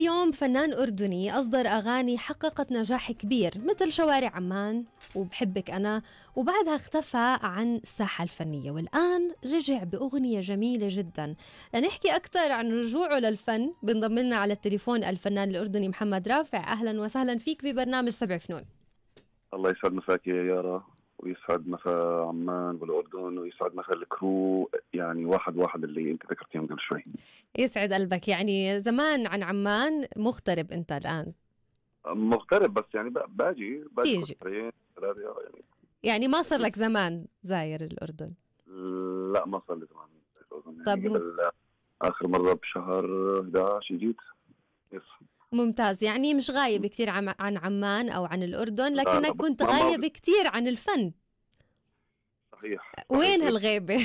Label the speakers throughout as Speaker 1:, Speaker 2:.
Speaker 1: يوم فنان أردني أصدر أغاني حققت نجاح كبير مثل شوارع عمان وبحبك أنا، وبعدها اختفى عن الساحة الفنية، والآن رجع بأغنية جميلة جدا. لنحكي أكثر عن رجوعه للفن بنضم لنا على التليفون الفنان الأردني محمد رافع. أهلا وسهلا فيك ببرنامج سبع فنون.
Speaker 2: الله يسعد مساك يا يارا، ويسعد مساء عمان والأردن، ويسعد مساء الكرو، يعني واحد واحد اللي انت ذكرتيهم قبل شوي.
Speaker 1: يسعد قلبك. يعني زمان عن عمان، مغترب أنت الآن؟
Speaker 2: مغترب، بس يعني باجي كل
Speaker 1: تيجي
Speaker 2: شهرين ثلاثة
Speaker 1: يعني ما صار لك زمان زاير الأردن؟
Speaker 2: لا، ما صار لي زمان. يعني
Speaker 1: طب
Speaker 2: قبل آخر مرة بشهر 11 جيت. يس.
Speaker 1: ممتاز، يعني مش غايب كتير عن عمان أو عن الأردن،
Speaker 2: لا لا،
Speaker 1: لكنك كنت
Speaker 2: ما
Speaker 1: غايب كتير عن الفن.
Speaker 2: صحيح
Speaker 1: وين
Speaker 2: صحيح.
Speaker 1: هالغيبة؟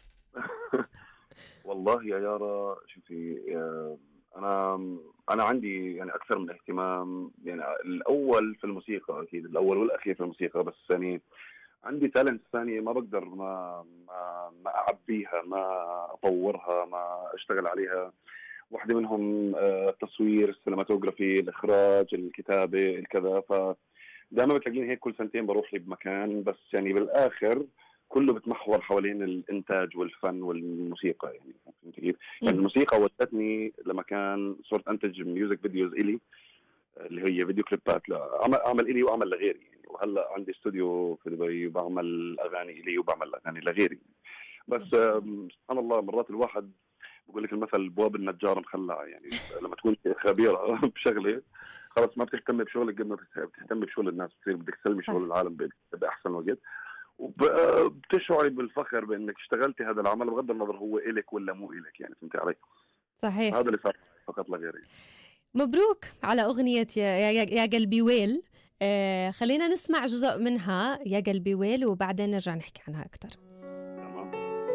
Speaker 2: والله يا يارا، شوفي، انا انا عندي يعني اكثر من اهتمام. يعني الاول في الموسيقى، اكيد الاول والاخير في الموسيقى، بس يعني عندي تالنت ثانيه ما بقدر ما اعبيها، ما اطورها، ما اشتغل عليها. واحده منهم التصوير، السينماتوجرافي، الاخراج، الكتابه، الكذا. دائما بتلاقيني هيك كل سنتين بروح لي بمكان، بس يعني بالاخر كله بتمحور حوالين الانتاج والفن والموسيقى. يعني فهمت كيف؟ يعني الموسيقى ودتني لمكان صرت انتج ميوزك فيديوز الي، اللي هي فيديو كليبات، اعمل الي واعمل لغيري يعني. وهلا عندي استوديو في دبي وبعمل اغاني الي وبعمل اغاني لغيري. بس سبحان الله، مرات الواحد بقول لك المثل بواب النجار مخلع. يعني لما تكون خبيره بشغله، خلص ما بتهتم بشغلك قد ما بتهتم بشغل الناس، بتصير بدك تسلمي شغل
Speaker 1: صح.
Speaker 2: العالم باحسن وقت، وبتشعري بالفخر بانك اشتغلتي هذا العمل بغض النظر هو الك ولا مو الك. يعني فهمتي علي؟
Speaker 1: صحيح.
Speaker 2: هذا اللي صار فقط لا غير.
Speaker 1: مبروك على أغنية يا قلبي ويل. خلينا نسمع جزء منها، يا قلبي ويل، وبعدين نرجع نحكي عنها أكتر.
Speaker 2: تمام.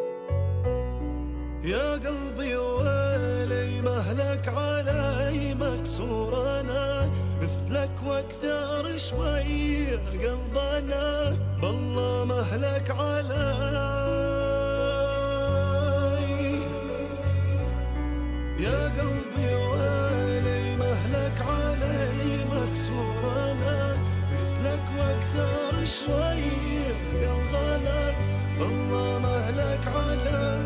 Speaker 3: يا قلبي ويلي مهلك علي مكسور، انا مثلك واكثر شوي يا قلبنا، بالله مهلك علي. يا قلبي ويلي مهلك علي مكسور، انا مثلك واكثر شوي يا قلبنا، بالله مهلك علي.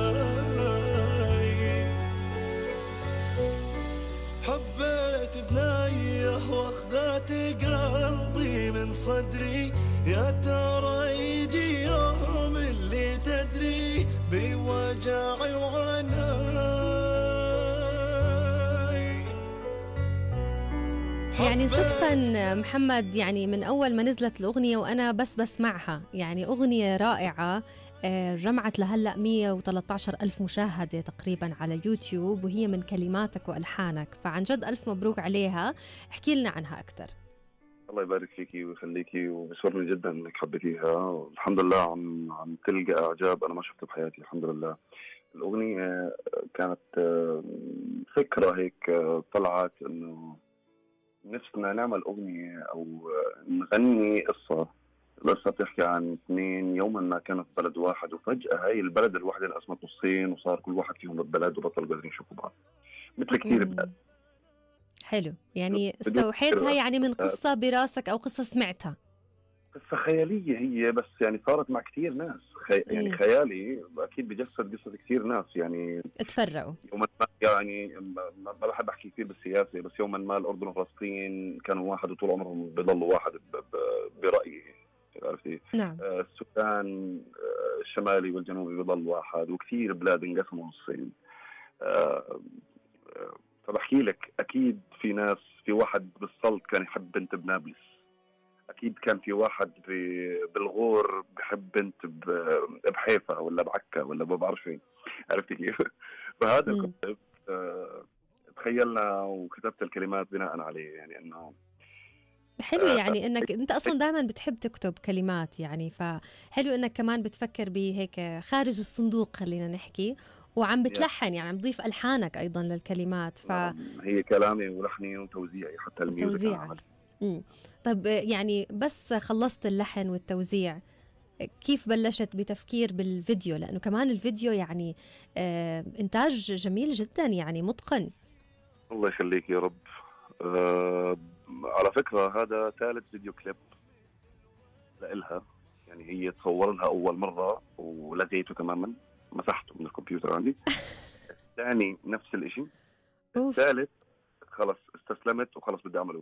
Speaker 3: حبيت بنايه واخذت قلبي من صدري، يا ترى يجي يوم اللي تدري بوجعي وعناي.
Speaker 1: يعني صدقا محمد، يعني من أول ما نزلت الأغنية وأنا بس بسمعها، يعني أغنية رائعة. جمعت لهلأ 113 ألف مشاهدة تقريبا على يوتيوب، وهي من كلماتك وألحانك، فعن جد ألف مبروك عليها. احكي لنا عنها أكثر.
Speaker 2: الله يبارك فيكي ويخليكي، وبسرني جدا انك حبيتيها. الحمد لله عم تلقى اعجاب انا ما شفته بحياتي، الحمد لله. الاغنيه كانت فكره هيك طلعت انه نفسنا نعمل أغنية أو نغني قصة. القصة بتحكي عن اثنين يوما ما كانوا في بلد واحد، وفجأة هاي البلد الواحدة انقسمت نصين، وصار كل واحد فيهم ببلد وبطلوا قادرين يشوفوا بعض، مثل كثير بلاد.
Speaker 1: حلو، يعني
Speaker 2: بدون
Speaker 1: استوحيتها يعني من قصة براسك أو قصة سمعتها؟
Speaker 2: قصة خيالية هي، بس يعني صارت مع كثير ناس. يعني خيالي أكيد بجسد قصة كثير ناس يعني
Speaker 1: اتفرقوا.
Speaker 2: يوما ما. يعني ما بحب أحكي كثير بالسياسة، بس يوما ما الأردن وفلسطين كانوا واحد وطول عمرهم بيضلوا واحد برأيي، عرفتي؟
Speaker 1: نعم.
Speaker 2: السودان الشمالي والجنوبي بيضل واحد، وكثير بلاد انقسموا نصين. فبحكي لك أكيد في ناس، في واحد بالسلط كان يحب بنت بنابلس، أكيد كان في واحد بالغور بحب بنت بحيفا ولا بعكا ولا ما بعرف فين، عرفتي كيف؟ فهذا الكونسيبت تخيلنا وكتبت الكلمات بناء عليه. يعني إنه
Speaker 1: حلو، يعني انك انت اصلا دائما بتحب تكتب كلمات، يعني فحلو انك كمان بتفكر بهيك خارج الصندوق، خلينا نحكي، وعم بتلحن، يعني عم تضيف الحانك ايضا للكلمات.
Speaker 2: هي كلامي ولحني وتوزيعي، حتى الميوزك انا عملت.
Speaker 1: طب يعني بس خلصت اللحن والتوزيع، كيف بلشت بتفكير بالفيديو؟ لانه كمان الفيديو يعني انتاج جميل جدا، يعني متقن.
Speaker 2: الله يخليك يا رب. أه على فكرة هذا ثالث فيديو كليب لإلها، يعني هي تصور لها أول مرة ولغيته تماما، مسحته من الكمبيوتر عندي. الثاني نفس الإشي.
Speaker 1: اوف.
Speaker 2: الثالث خلص استسلمت وخلص بدي أعمله.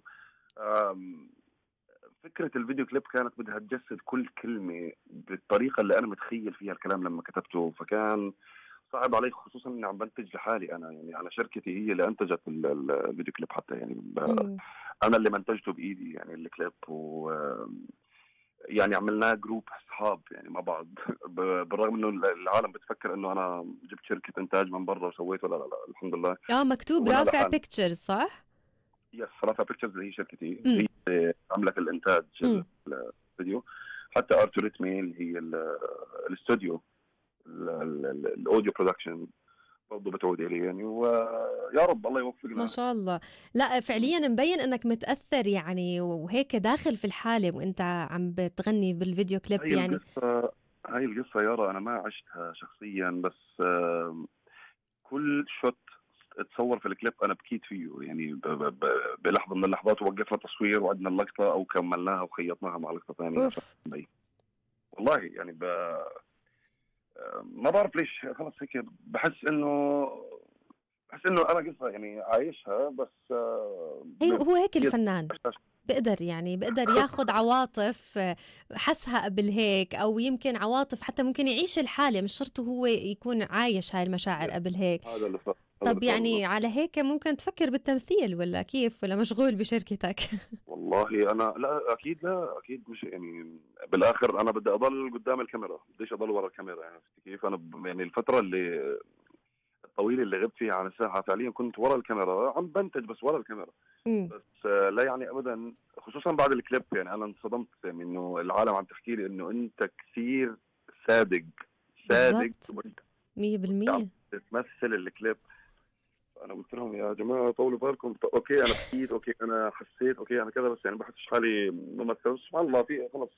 Speaker 2: فكرة الفيديو كليب كانت بدها تجسد كل كلمة بالطريقة اللي أنا متخيل فيها الكلام لما كتبته، فكان صعب علي، خصوصا إني عم بنتج لحالي أنا، يعني أنا شركتي هي اللي أنتجت الفيديو كليب حتى، يعني
Speaker 1: مم.
Speaker 2: أنا اللي منتجته بإيدي يعني الكليب، و يعني عملناه جروب أصحاب يعني مع بعض. بالرغم إنه العالم بتفكر إنه أنا جبت شركة إنتاج من برا وسويته، لا لا لا الحمد لله
Speaker 1: مكتوب
Speaker 2: سويناه
Speaker 1: رافع
Speaker 2: لحالنا.
Speaker 1: بيكتشرز صح؟
Speaker 2: يس، رافع بيكتشرز هي شركتي،
Speaker 1: مم.
Speaker 2: هي اللي عملت الإنتاج
Speaker 1: مم.
Speaker 2: الفيديو. حتى ارت ريتمي اللي هي الاستوديو الاوديو برودكشن برضه بتعود الي يعني، ويا رب الله
Speaker 1: ما
Speaker 2: يوفقنا.
Speaker 1: شاء الله. لا فعليا مبين انك متأثر يعني، وهيك داخل في الحالة وانت عم بتغني بالفيديو كليب
Speaker 2: هاي
Speaker 1: يعني.
Speaker 2: القصه هاي القصه يارا انا ما عشتها شخصيا، بس كل شوت اتصور في الكليب انا بكيت فيه، يعني بلحظه من اللحظات وقفنا تصوير وعدنا اللقطه او كملناها وخيطناها مع لقطه ثانيه عشان
Speaker 1: اوف.
Speaker 2: نبين. والله يعني ما بعرف ليش، خلص هيك بحس انه انا قصه يعني عايشها، بس
Speaker 1: هو هيك
Speaker 2: أكيد
Speaker 1: الفنان بقدر ياخد عواطف حسها قبل هيك، او يمكن عواطف حتى ممكن يعيش الحالة، مش شرط هو يكون عايش هاي المشاعر قبل هيك.
Speaker 2: هذا اللي صار، هذا
Speaker 1: طب
Speaker 2: اللي صار
Speaker 1: يعني
Speaker 2: بالضبط.
Speaker 1: على هيك ممكن تفكر بالتمثيل ولا كيف، ولا مشغول بشركتك؟
Speaker 2: والله انا لا اكيد، لا اكيد مش يعني، بالاخر انا بدي اضل قدام الكاميرا، بديش اضل ورا الكاميرا، يعني عرفت كيف. انا يعني الفتره الطويله اللي غبت فيها عن الساحه فعليا كنت ورا الكاميرا عم بنتج بس ورا الكاميرا.
Speaker 1: امم.
Speaker 2: بس لا يعني ابدا، خصوصا بعد الكليب يعني انا انصدمت، يعني انه العالم عم تحكي لي انه انت كثير صادق صادق
Speaker 1: بالضبط.
Speaker 2: وانت عم
Speaker 1: 100%.
Speaker 2: تمثل الكليب. انا قلت لهم يا جماعه طولوا بالكم، اوكي انا بكيت، اوكي انا حسيت، اوكي انا كذا، بس يعني بحسش حالي ممثل. سبحان الله، في خلص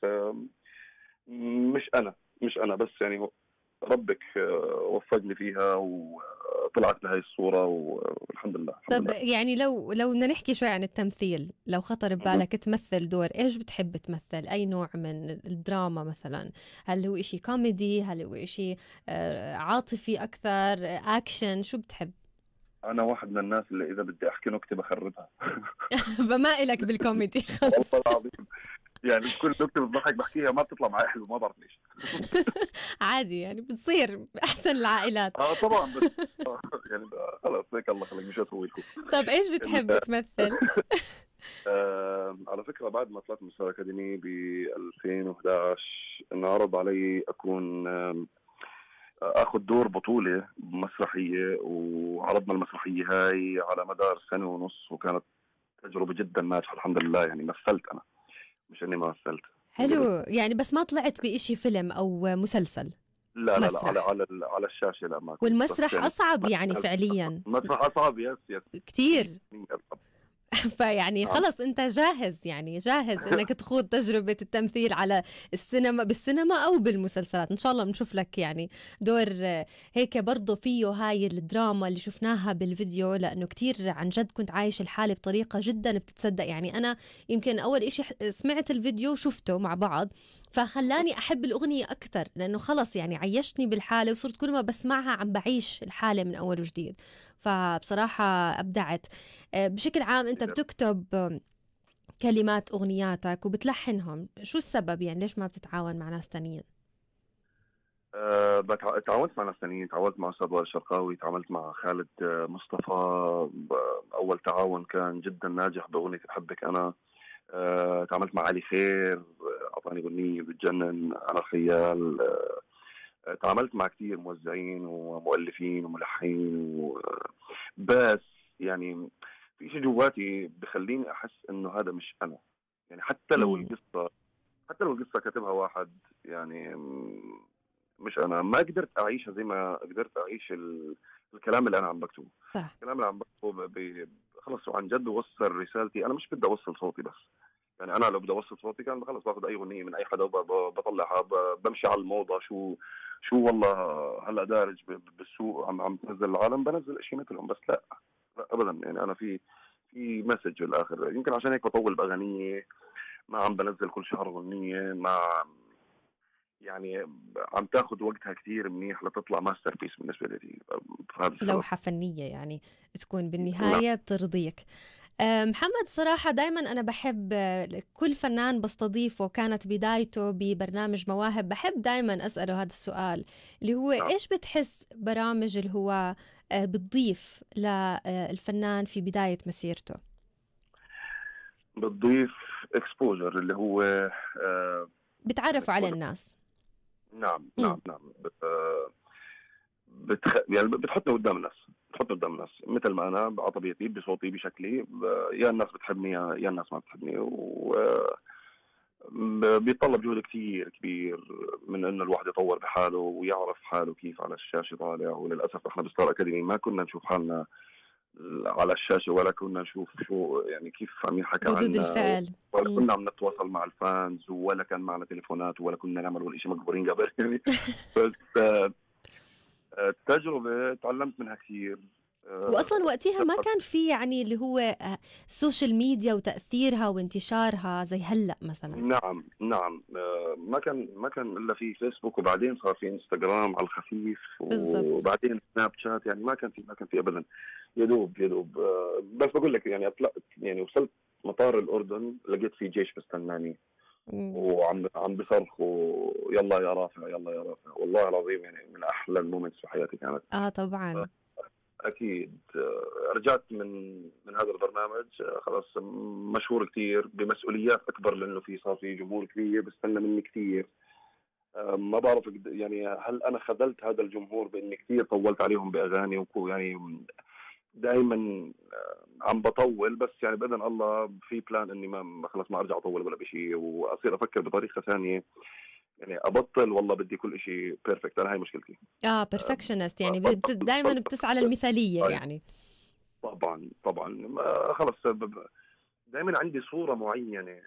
Speaker 2: مش انا بس يعني هو ربك وفقني فيها وطلعت بهاي الصوره، والحمد لله الحمد
Speaker 1: طب
Speaker 2: لله.
Speaker 1: يعني لو بدنا نحكي شوي عن التمثيل، لو خطر ببالك تمثل دور، ايش بتحب تمثل؟ اي نوع من الدراما مثلا؟ هل هو اشي كوميدي؟ هل هو اشي عاطفي اكثر؟ اكشن؟ شو بتحب؟
Speaker 2: انا واحد من الناس اللي اذا بدي احكي نكته بخربها.
Speaker 1: فما إلك بالكوميدي خلص.
Speaker 2: والله العظيم، يعني كل نكته بتضحك بحكيها ما بتطلع معي حلو، ما بعرف ليش.
Speaker 1: عادي يعني، بتصير احسن العائلات.
Speaker 2: طبعا، بس يعني خلص هيك الله يخليك، مش هسوي لكم.
Speaker 1: طب ايش بتحب تمثل؟
Speaker 2: على فكرة بعد ما طلعت من الستار أكاديمي ب 2011 انعرض علي أكون أخذ دور بطولة مسرحية، وعرضنا المسرحية هاي على مدار سنة ونص، وكانت تجربة جدا ناجحة الحمد لله. يعني مثلت أنا، مش إني ما مثلت من قبل.
Speaker 1: حلو يعني، بس ما طلعت بإشي فيلم او مسلسل؟
Speaker 2: لا لا لا،
Speaker 1: مسرح.
Speaker 2: على الشاشة لا ما كنت، بس
Speaker 1: والمسرح
Speaker 2: يعني
Speaker 1: اصعب يعني فعليا
Speaker 2: المسرح أصعب. يس يس
Speaker 1: كتير.
Speaker 2: أصعب.
Speaker 1: فيعني
Speaker 2: نعم.
Speaker 1: خلص انت جاهز، يعني جاهز انك تخوض تجربة التمثيل على بالسينما او بالمسلسلات. ان شاء الله بنشوف لك يعني دور هيك برضه فيه هاي الدراما اللي شفناها بالفيديو، لانه كتير عن جد كنت عايش الحالة بطريقة جدا بتتصدق. يعني انا يمكن اول اشي سمعت الفيديو شفته مع بعض، فخلاني احب الاغنية اكثر، لانه خلص يعني عيشتني بالحالة، وصرت كل ما بسمعها عم بعيش الحالة من اول وجديد. فبصراحة ابدعت. بشكل عام انت بتكتب كلمات اغنياتك وبتلحنهم، شو السبب يعني ليش ما بتتعاون مع ناس تانيين؟
Speaker 2: تعاونت مع ناس ثانيين، تعاونت مع استاذ وائل الشرقاوي، تعاملت مع خالد مصطفى. اول تعاون كان جدا ناجح باغنيه بحبك انا. تعاملت مع علي خير، اعطاني اغنيه بتجنن، انا خيال. تعاملت مع كثير موزعين ومؤلفين وملحنين بس يعني في شيء جواتي بخليني احس انه هذا مش انا. يعني حتى لو القصه كاتبها واحد، يعني مش انا، ما قدرت اعيشها زي ما قدرت اعيش الكلام اللي انا عم بكتبه.
Speaker 1: صح.
Speaker 2: الكلام اللي عم بكتبه خلص وعن جد وصل رسالتي. انا مش بدي اوصل صوتي بس، يعني انا لو بدي اوصل صوتي كان خلص باخذ اي اغنيه من اي حدا وبطلعها، بمشي على الموضه. شو والله هلا دارج بالسوق عم تنزل العالم، بنزل اشي مثلهم. بس لا، لا ابدا، يعني انا في مسج بالاخر، يمكن عشان هيك بطول باغانيه، ما عم بنزل كل شهر اغنيه، ما يعني عم تاخذ وقتها كثير منيح لتطلع ماستر بيس بالنسبه لي، بهذا السبب.
Speaker 1: لوحة فنية يعني تكون
Speaker 2: نعم.
Speaker 1: بالنهاية بترضيك. محمد، بصراحة دايما أنا بحب كل فنان بستضيفه كانت بدايته ببرنامج مواهب بحب دايما أسأله هذا السؤال، اللي هو
Speaker 2: نعم.
Speaker 1: إيش بتحس برامج اللي هو بتضيف للفنان في بداية مسيرته؟
Speaker 2: بتضيف اكسبوجر، اللي هو
Speaker 1: بتعرفوا على
Speaker 2: exposure.
Speaker 1: الناس.
Speaker 2: نعم
Speaker 1: مم.
Speaker 2: نعم نعم. يعني بتحطني قدام الناس، بتحطني قدام الناس مثل ما انا على طبيعتي بصوتي بشكلي، يا الناس بتحبني يا الناس ما بتحبني، بيتطلب جهد كثير كبير من انه الواحد يطور بحاله ويعرف حاله كيف على الشاشه طالع. وللاسف احنا بستار اكاديمي ما كنا نشوف حالنا على الشاشه، ولا كنا نشوف شو يعني كيف عم ينحكى
Speaker 1: ردود
Speaker 2: عنا،
Speaker 1: الفعل.
Speaker 2: ولا كنا عم نتواصل مع الفانز، ولا كان معنا تليفونات، ولا كنا نعمل ولا شيء مقبورين قبل يعني. بس التجربة تعلمت منها كثير.
Speaker 1: وأصلا وقتها ما كان في يعني اللي هو السوشيال ميديا وتأثيرها وانتشارها زي هلأ مثلا.
Speaker 2: نعم نعم. ما كان الا في فيسبوك، وبعدين صار في انستغرام على الخفيف،
Speaker 1: بالضبط.
Speaker 2: وبعدين سناب شات، يعني ما كان في ابدا. يدوب بس بقول لك يعني يعني وصلت مطار الاردن لقيت في جيش بستناني، وعم بيصرخوا يلا يا رافع يلا يا رافع. والله العظيم يعني من احلى المومنتس في حياتي كانت.
Speaker 1: طبعا.
Speaker 2: اكيد. رجعت من هذا البرنامج خلاص مشهور كثير بمسؤوليات اكبر، لانه صار في جمهور كبير بستنى مني كثير. ما بعرف يعني هل انا خذلت هذا الجمهور باني كثير طولت عليهم باغاني، يعني دائما عم بطول، بس يعني باذن الله في بلان اني ما خلص ما ارجع اطول ولا بشيء، واصير افكر بطريقه ثانيه، يعني ابطل والله بدي كل شيء بيرفكت. انا هاي مشكلتي.
Speaker 1: بيرفكشنست، يعني دائما
Speaker 2: بطل.
Speaker 1: بتسعى للمثالية يعني.
Speaker 2: طبعا طبعا. خلص دائما عندي صورة معينة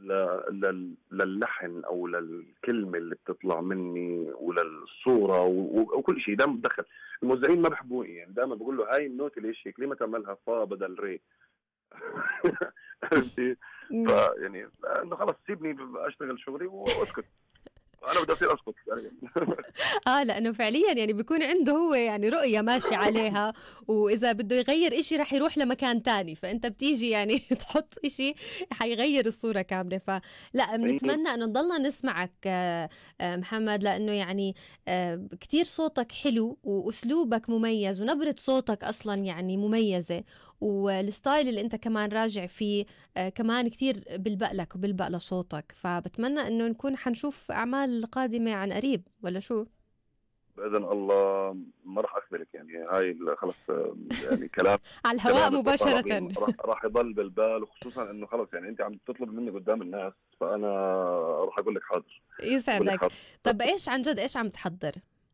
Speaker 2: للحن او للكلمة اللي بتطلع مني وللصورة وكل شيء. دائما بتدخل الموزعين ما بحبوني، يعني دائما بقول له هاي النوت ليش هيك، ليه ما تعملها فا بدل ري؟ عرفتي؟ فيعني انه خلص سيبني اشتغل شغلي واسكت. انا بدي اصير اسكت يعني.
Speaker 1: لانه فعليا يعني بيكون عنده هو يعني رؤية ماشي عليها، واذا بده يغير اشي رح يروح لمكان تاني، فانت بتيجي يعني تحط اشي حيغير الصورة كاملة. فلا بنتمنى انه نضلنا نسمعك محمد، لانه يعني كتير صوتك حلو واسلوبك مميز ونبرة صوتك اصلا يعني مميزة، والستايل اللي انت كمان راجع فيه كمان كتير بلبق لصوتك. فبتمنى انه نكون حنشوف اعمال قادمة عن قريب، ولا شو؟
Speaker 2: باذن الله. ما راح اخبرك يعني، هاي خلص يعني كلام
Speaker 1: على الهواء مباشرة.
Speaker 2: راح يضل بالبال، وخصوصا انه خلص يعني انت عم تطلب مني قدام الناس، فانا راح اقول لك حاضر.
Speaker 1: يسعدك. طب ايش عن جد ايش عم تحضر؟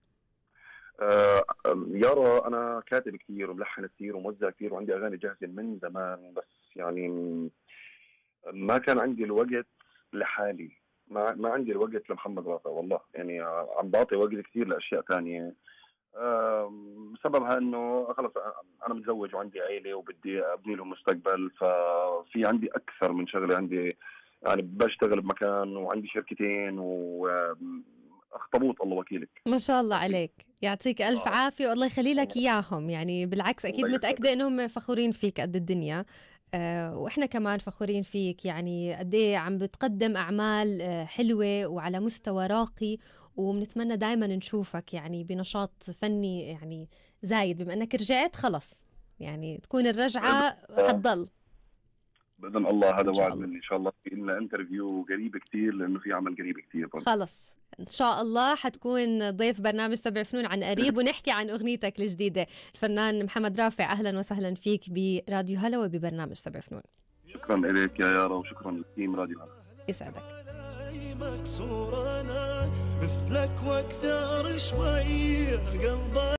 Speaker 2: يارا انا كاتب كثير وملحن كثير وموزع كثير، وعندي اغاني جاهزه من زمان، بس يعني ما كان عندي الوقت لحالي. ما عندي الوقت لمحمد رافع والله، يعني عم بعطي وقت كثير لاشياء ثانيه. سببها انه خلص انا متزوج وعندي عائله وبدي ابني لهم مستقبل، ففي عندي اكثر من شغله. عندي يعني بشتغل بمكان وعندي شركتين واخطبوط الله وكيلك.
Speaker 1: ما شاء الله عليك، يعطيك ألف عافية والله يخلي لك إياهم. يعني بالعكس أكيد متأكدة إنهم فخورين فيك قد الدنيا، وإحنا كمان فخورين فيك. يعني قد إيه عم بتقدم أعمال حلوة وعلى مستوى راقي، وبنتمنى دايما نشوفك يعني بنشاط فني يعني زايد، بما أنك رجعت خلص يعني تكون الرجعة حتضل
Speaker 2: بإذن الله. هذا وعد مني. إن شاء الله في لنا انترفيو قريب كتير، لأنه في عمل قريب كتير برضه.
Speaker 1: خلص إن شاء الله حتكون ضيف برنامج 7 فنون عن قريب، ونحكي عن أغنيتك الجديدة. الفنان محمد رافع، أهلا وسهلا فيك براديو هلا وببرنامج 7 فنون.
Speaker 2: شكرا لك يا يارا، وشكرا للتيم راديو هلا.
Speaker 1: يسعدك.
Speaker 3: مكسور أنا مثلك واكثر شوي قلبي